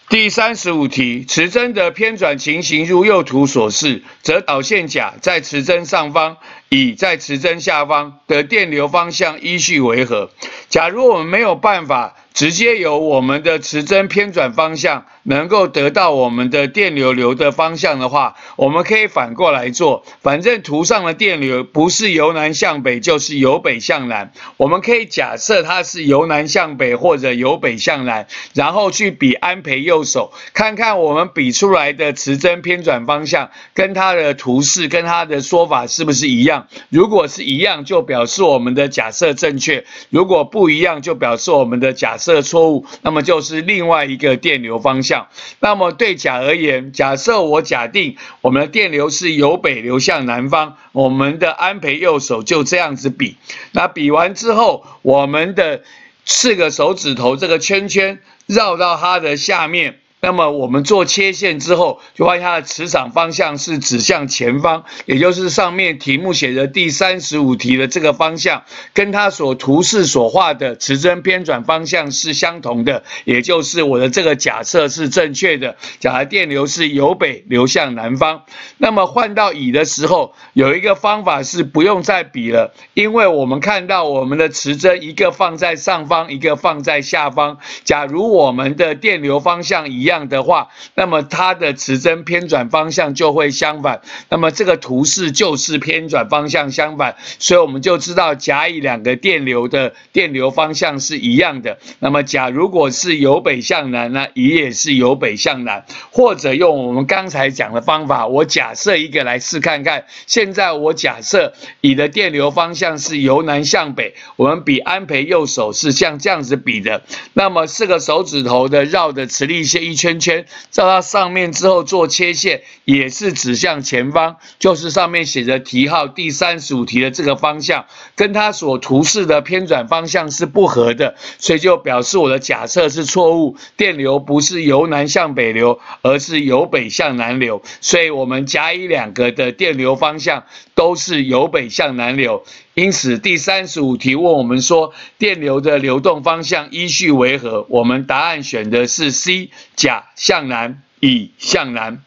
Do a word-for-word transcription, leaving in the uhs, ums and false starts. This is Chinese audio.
第三十五题，磁针的偏转情形如右图所示，则导线甲在磁针上方，乙在磁针下方的电流方向依序为何？假如我们没有办法直接由我们的磁针偏转方向能够得到我们的电流流的方向的话，我们可以反过来做。反正图上的电流不是由南向北，就是由北向南。我们可以假设它是由南向北或者由北向南，然后去比安培右手，看看我们比出来的磁针偏转方向跟它的图示跟它的说法是不是一样。如果是一样，就表示我们的假设正确；如果不一样，就表示我们的假设错误，那么就是另外一个电流方向。那么对甲而言，假设我假定我们的电流是由北流向南方，我们的安培右手就这样子比。那比完之后，我们的四个手指头这个圈圈绕到它的下面。那么我们做切线之后，就发现它的磁场方向是指向前方，也就是上面题目写的第三十五题的这个方向，跟它所图示所画的磁针偏转方向是相同的，也就是我的这个假设是正确的。假如电流是由北流向南方，那么换到乙的时候，有一个方法是不用再比了，因为我们看到我们的磁针一个放在上方，一个放在下方。假如我们的电流方向一样一样的话，那么它的磁针偏转方向就会相反，那么这个图示就是偏转方向相反，所以我们就知道甲乙两个电流的电流方向是一样的。那么甲如果是由北向南呢，乙也是由北向南，或者用我们刚才讲的方法，我假设一个来试看看。现在我假设乙的电流方向是由南向北，我们比安培右手是像这样子比的，那么四个手指头的绕的磁力线一圈圈照到上面之后做切线，也是指向前方，就是上面写着题号第三十五题的这个方向，跟它所图示的偏转方向是不合的，所以就表示我的假设是错误，电流不是由南向北流，而是由北向南流，所以我们甲乙两个的电流方向都是由北向南流。因此第三十五题问我们说电流的流动方向依序为何，我们答案选的是 C， 甲向南，乙向南。